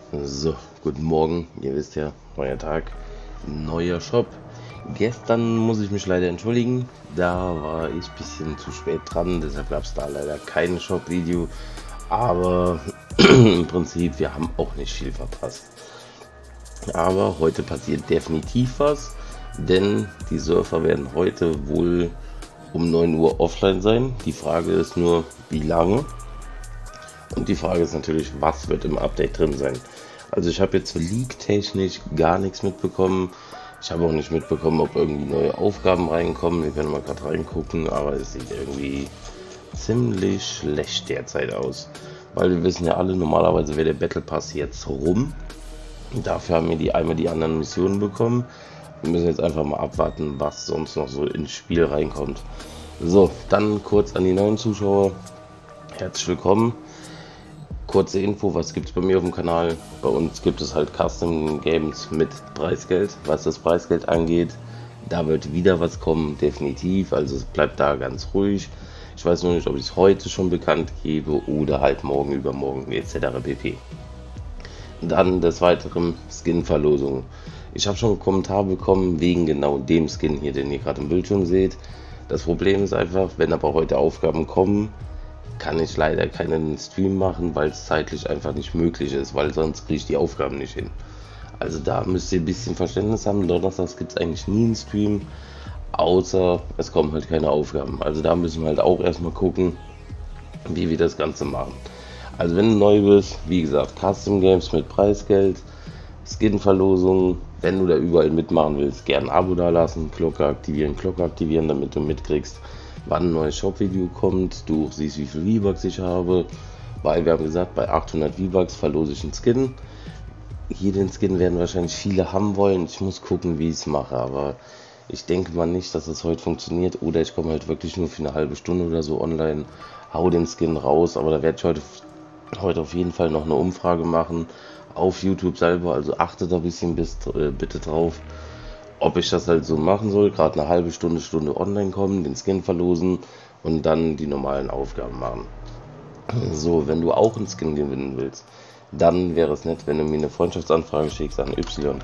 So, guten Morgen. Ihr wisst ja, neuer Tag, neuer Shop. Gestern muss ich mich leider entschuldigen, da war ich ein bisschen zu spät dran, deshalb gab es da leider kein Shop-Video. Aber im Prinzip, wir haben auch nicht viel verpasst. Aber heute passiert definitiv was, denn die Surfer werden heute wohl um 9 Uhr offline sein. Die Frage ist nur, wie lange? Und die Frage ist natürlich, was wird im Update drin sein? Also ich habe jetzt leak-technisch gar nichts mitbekommen. Ich habe auch nicht mitbekommen, ob irgendwie neue Aufgaben reinkommen. Wir können mal gerade reingucken, aber es sieht irgendwie ziemlich schlecht derzeit aus. Weil wir wissen ja alle, normalerweise wäre der Battle Pass jetzt rum. Dafür haben wir einmal die anderen Missionen bekommen. Wir müssen jetzt einfach mal abwarten, was sonst noch so ins Spiel reinkommt. So, dann kurz an die neuen Zuschauer. Herzlich willkommen. Kurze Info, was gibt es bei mir auf dem Kanal? Bei uns gibt es halt Custom Games mit Preisgeld. Was das Preisgeld angeht, da wird wieder was kommen, definitiv. Also es bleibt da ganz ruhig. Ich weiß nur nicht, ob ich es heute schon bekannt gebe oder halt morgen, übermorgen etc. pp. Dann des Weiteren Skin-Verlosung. Ich habe schon einen Kommentar bekommen wegen genau dem Skin hier, den ihr gerade im Bildschirm seht. Das Problem ist einfach, wenn aber heute Aufgaben kommen, kann ich leider keinen Stream machen, weil es zeitlich einfach nicht möglich ist, weil sonst kriege ich die Aufgaben nicht hin. Also da müsst ihr ein bisschen Verständnis haben. Donnerstags gibt es eigentlich nie einen Stream, außer es kommen halt keine Aufgaben. Also da müssen wir halt auch erstmal gucken, wie wir das Ganze machen. Also wenn du neu bist, wie gesagt, Custom Games mit Preisgeld, Skin-Verlosung, wenn du da überall mitmachen willst, gerne ein Abo da lassen, Glocke aktivieren, damit du mitkriegst, wann ein neues Shop-Video kommt, du siehst, wie viel V-Bucks ich habe, weil wir haben gesagt, bei 800 V-Bucks verlose ich einen Skin. Hier den Skin werden wahrscheinlich viele haben wollen, ich muss gucken, wie ich es mache, aber ich denke mal nicht, dass es heute funktioniert, oder ich komme halt wirklich nur für eine halbe Stunde oder so online, hau den Skin raus, aber da werde ich heute auf jeden Fall noch eine Umfrage machen auf YouTube selber, also achtet da ein bisschen bitte drauf, ob ich das halt so machen soll, gerade eine halbe Stunde online kommen, den Skin verlosen und dann die normalen Aufgaben machen. So, wenn du auch einen Skin gewinnen willst, dann wäre es nett, wenn du mir eine Freundschaftsanfrage schickst an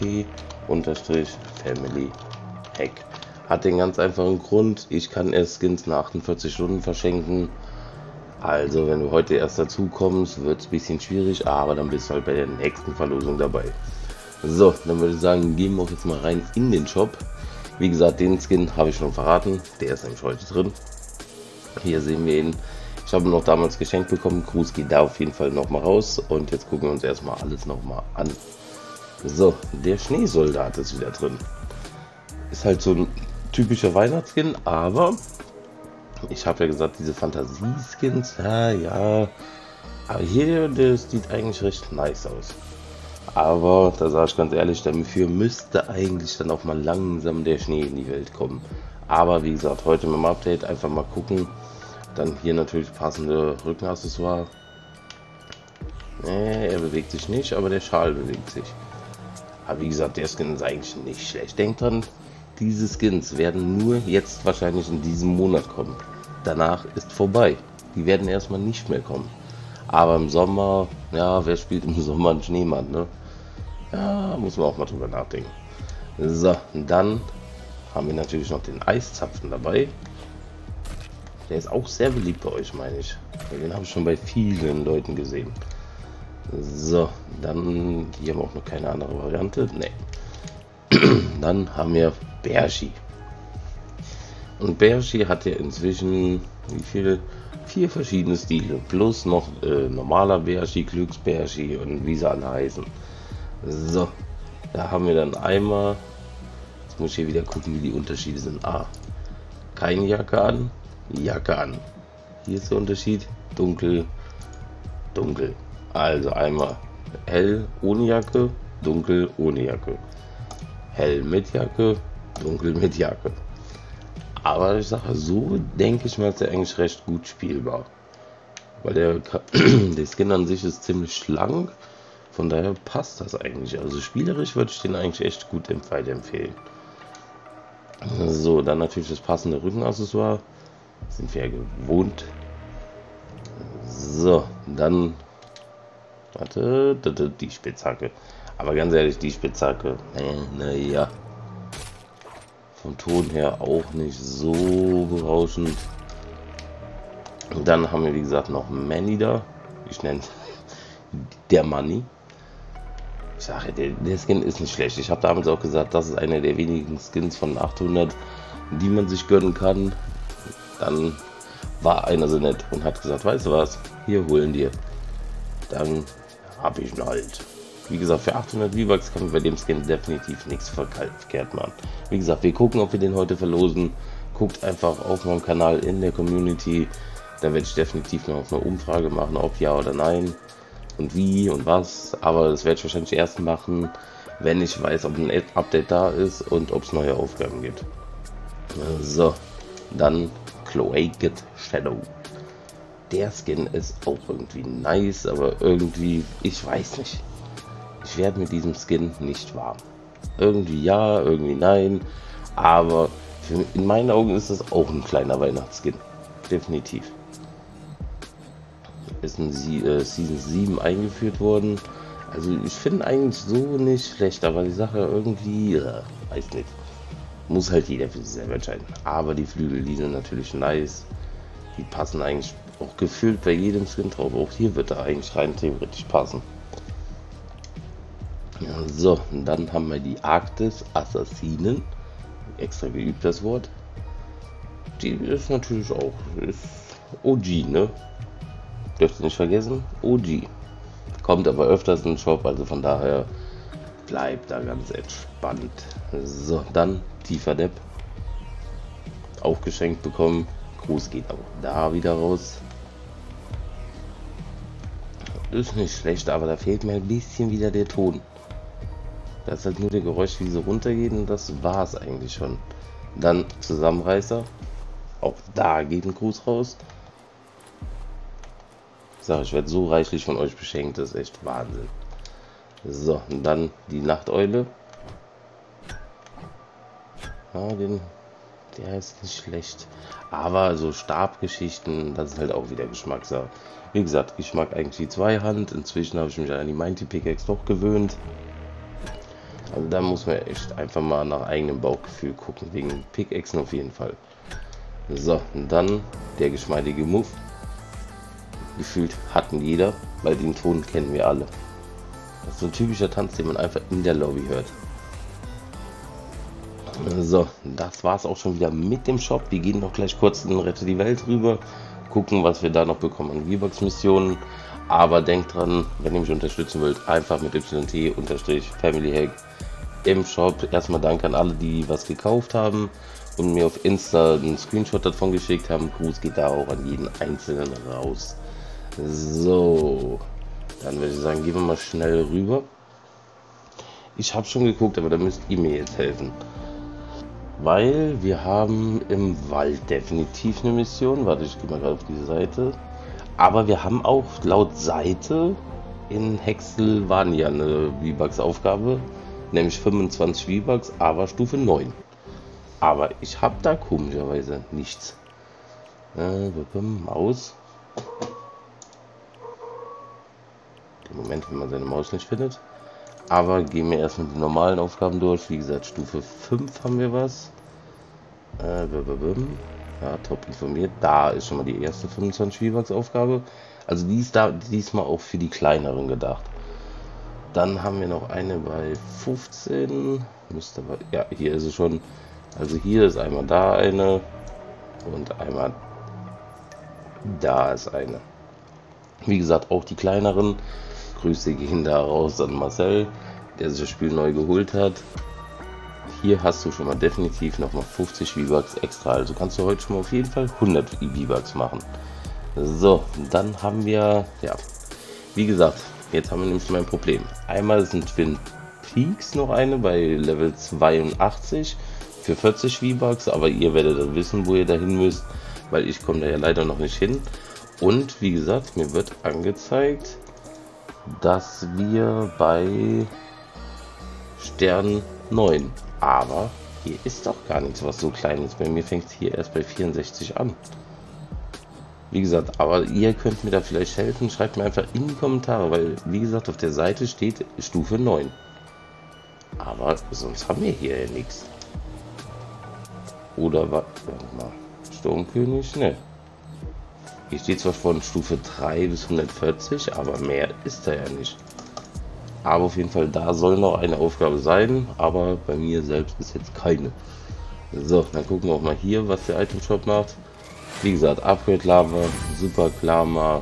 YT_Family Hack. Hat den ganz einfachen Grund, ich kann erst Skins nach 48 Stunden verschenken. Also wenn du heute erst dazu kommst, wird es ein bisschen schwierig, aber dann bist du halt bei der nächsten Verlosung dabei. So, dann würde ich sagen, gehen wir auch jetzt mal rein in den Shop. Wie gesagt, den Skin habe ich schon verraten, der ist nämlich heute drin. Hier sehen wir ihn. Ich habe ihn noch damals geschenkt bekommen, Gruß geht da auf jeden Fall nochmal raus. Und jetzt gucken wir uns erstmal alles nochmal an. So, der Schneesoldat ist wieder drin. Ist halt so ein typischer Weihnachtsskin, aber ich habe ja gesagt, diese Fantasie-Skins, ja, aber hier, das sieht eigentlich recht nice aus. Aber da sage ich ganz ehrlich, dafür müsste eigentlich dann auch mal langsam der Schnee in die Welt kommen. Aber wie gesagt, heute mit dem Update einfach mal gucken. Dann hier natürlich passende Rückenaccessoire. Er bewegt sich nicht, aber der Schal bewegt sich. Aber wie gesagt, der Skin ist eigentlich nicht schlecht. Denkt dran, diese Skins werden nur jetzt wahrscheinlich in diesem Monat kommen. Danach ist vorbei. Die werden erstmal nicht mehr kommen. Aber im Sommer, ja, wer spielt im Sommer einen Schneemann, ne? Ja, muss man auch mal drüber nachdenken. So, dann haben wir natürlich noch den Eiszapfen dabei. Der ist auch sehr beliebt bei euch, meine ich. Den habe ich schon bei vielen Leuten gesehen. So, dann hier haben wir auch noch keine andere Variante. Ne. Dann haben wir Bershi. Und Bershi hat ja inzwischen, wie viele? 4 verschiedene Stile. Plus noch normaler Bershi, Glücksbershi und wie sie alle heißen. So, da haben wir dann einmal, jetzt muss ich hier wieder gucken, wie die Unterschiede sind. Keine Jacke an, Jacke an. Hier ist der Unterschied, dunkel, dunkel. Also einmal hell ohne Jacke, dunkel ohne Jacke. Hell mit Jacke, dunkel mit Jacke. Aber ich sage, so denke ich mal, ist der eigentlich recht gut spielbar. Weil der Skin an sich ist ziemlich schlank. Von daher passt das eigentlich. Also spielerisch würde ich den eigentlich echt gut weiterempfehlen. So, dann natürlich das passende Rückenaccessoire. Sind wir ja gewohnt. So, dann Warte, die Spitzhacke. Aber ganz ehrlich, die Spitzhacke, naja. Vom Ton her auch nicht so berauschend. Und dann haben wir, wie gesagt, noch Manny da. Ich nenne es der Money. Ich sage, der Skin ist nicht schlecht. Ich habe damals auch gesagt, das ist einer der wenigen Skins von 800, die man sich gönnen kann. Dann war einer so nett und hat gesagt, weißt du was, hier holen dir. Dann habe ich ihn halt. Wie gesagt, für 800 V-Bucks kann man bei dem Skin definitiv nichts verkehrt machen. Wie gesagt, wir gucken, ob wir den heute verlosen. Guckt einfach auf meinem Kanal in der Community. Da werde ich definitiv noch eine Umfrage machen, ob ja oder nein. Und wie und was. Aber das werde ich wahrscheinlich erst machen, wenn ich weiß, ob ein Update da ist und ob es neue Aufgaben gibt. So, dann Cloaked Shadow. Der Skin ist auch irgendwie nice, aber irgendwie, ich weiß nicht. Ich werde mit diesem Skin nicht warm. Irgendwie ja, irgendwie nein. Aber in meinen Augen ist es auch ein kleiner Weihnachtsskin. Definitiv. Ist in Season 7 eingeführt worden. Also ich finde eigentlich so nicht schlecht, aber die Sache irgendwie, weiß nicht. Muss halt jeder für sich selber entscheiden. Aber die Flügel, die sind natürlich nice. Die passen eigentlich auch gefühlt bei jedem Skin drauf. Auch hier wird er eigentlich rein theoretisch passen. Ja, so, und dann haben wir die Arktis Assassinen. Extra geübt das Wort. Die ist natürlich auch ist OG, ne? Dürft ihr nicht vergessen, OG. Kommt aber öfters in den Shop, also von daher bleibt da ganz entspannt. So, dann tiefer Depp. Auch geschenkt bekommen. Gruß geht auch da wieder raus. Ist nicht schlecht, aber da fehlt mir ein bisschen wieder der Ton. Das ist halt nur der Geräusch, wie sie runtergeht, und das war es eigentlich schon. Dann Zusammenreißer. Auch da geht ein Gruß raus. Ich sage, ich werde so reichlich von euch beschenkt, das ist echt Wahnsinn. So, und dann die Nachteule. Ja, der ist nicht schlecht. Aber so Stabgeschichten, das ist halt auch wieder Geschmackssache. Wie gesagt, ich mag eigentlich die Zweihand. Inzwischen habe ich mich an die Mighty Pickaxe doch gewöhnt. Also da muss man echt einfach mal nach eigenem Bauchgefühl gucken. Wegen Pickaxen auf jeden Fall. So, und dann der geschmeidige Move. Gefühlt hatten jeder, weil den Ton kennen wir alle. Das ist so ein typischer Tanz, den man einfach in der Lobby hört. So, das war es auch schon wieder mit dem Shop. Wir gehen noch gleich kurz in Rette die Welt rüber, gucken, was wir da noch bekommen an V-Bucks-Missionen. Aber denkt dran, wenn ihr mich unterstützen wollt, einfach mit YT_FamilyHack im Shop. Erstmal danke an alle, die was gekauft haben und mir auf Insta einen Screenshot davon geschickt haben. Gruß geht da auch an jeden Einzelnen raus. So, dann würde ich sagen, gehen wir mal schnell rüber. Ich habe schon geguckt, aber da müsst ihr mir jetzt helfen. Weil wir haben im Wald definitiv eine Mission. Warte, ich gehe mal gerade auf diese Seite. Aber wir haben auch laut Seite in Hexelvania eine V-Bucks-Aufgabe. Nämlich 25 V-Bucks, aber Stufe 9. Aber ich habe da komischerweise nichts. Maus. Im Moment, wenn man seine Maus nicht findet. Aber gehen wir erstmal die normalen Aufgaben durch. Wie gesagt, Stufe 5 haben wir was. Ja, top informiert. Da ist schon mal die erste 25 V-Bucks Aufgabe. Also die ist da diesmal auch für die kleineren gedacht. Dann haben wir noch eine bei 15. Müsste aber, ja, hier ist es schon. Also hier ist einmal da eine. Und einmal da ist eine. Wie gesagt, auch die kleineren. Grüße gehen da raus an Marcel, der sich das Spiel neu geholt hat. Hier hast du schon mal definitiv nochmal 50 V-Bucks extra. Also kannst du heute schon mal auf jeden Fall 100 V-Bucks machen. So, dann haben wir, ja, wie gesagt, jetzt haben wir nämlich mein Problem. Einmal sind Twin Peaks noch eine bei Level 82 für 40 V-Bucks, aber ihr werdet dann wissen, wo ihr dahin müsst, weil ich komme da ja leider noch nicht hin. Und wie gesagt, mir wird angezeigt, dass wir bei Stern 9, aber hier ist doch gar nichts, was so klein ist. Bei mir fängt es hier erst bei 64 an. Wie gesagt, aber ihr könnt mir da vielleicht helfen. Schreibt mir einfach in die Kommentare, weil, wie gesagt, auf der Seite steht Stufe 9. Aber sonst haben wir hier ja nichts. Oder was? Warte mal. Sturmkönig? Ne. Hier steht zwar von Stufe 3 bis 140, aber mehr ist da ja nicht. Aber auf jeden Fall, da soll noch eine Aufgabe sein, aber bei mir selbst ist jetzt keine. So, dann gucken wir auch mal hier, was der Item Shop macht. Wie gesagt, Upgrade Lava, Super Klama.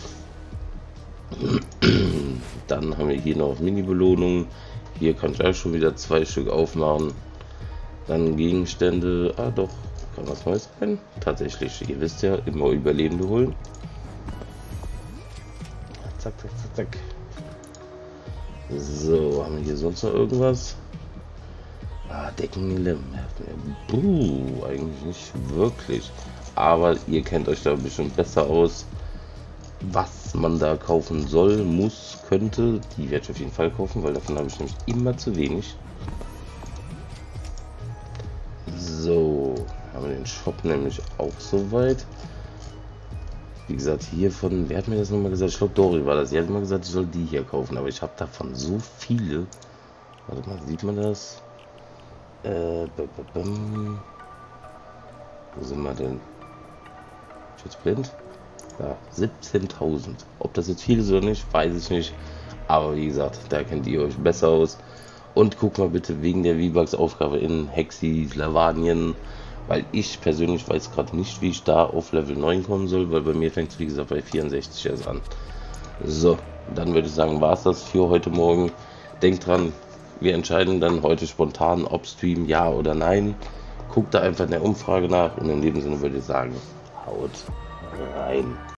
Dann haben wir hier noch Mini-Belohnungen. Hier kann ich auch schon wieder 2 Stück aufmachen. Dann Gegenstände. Ah doch, kann was Neues sein. Tatsächlich, ihr wisst ja, immer Überlebende holen. Zack, zack, zack, zack. So, haben wir hier sonst noch irgendwas? Ah, Deckenlämme. Eigentlich nicht wirklich. Aber ihr kennt euch da bestimmt besser aus, was man da kaufen soll, muss, könnte. Die werde ich auf jeden Fall kaufen, weil davon habe ich nämlich immer zu wenig. So, haben wir den Shop nämlich auch soweit. Wie gesagt, hiervon, wer hat mir das nochmal gesagt? Ich glaube, Dori war das. Sie hat immer gesagt, ich soll die hier kaufen, aber ich habe davon so viele. Warte mal, sieht man das? Wo sind wir denn? Ich jetzt blind? Ja, 17.000. Ob das jetzt viel ist oder nicht, weiß ich nicht. Aber wie gesagt, da kennt ihr euch besser aus. Und guckt mal bitte wegen der V-Bucks-Aufgabe in Hexi, Lavanien. Weil ich persönlich weiß gerade nicht, wie ich da auf Level 9 kommen soll, weil bei mir fängt es wie gesagt bei 64 erst an. So, dann würde ich sagen, war es das für heute Morgen. Denkt dran, wir entscheiden dann heute spontan, ob Stream ja oder nein. Guckt da einfach in der Umfrage nach und in dem Sinne würde ich sagen, haut rein.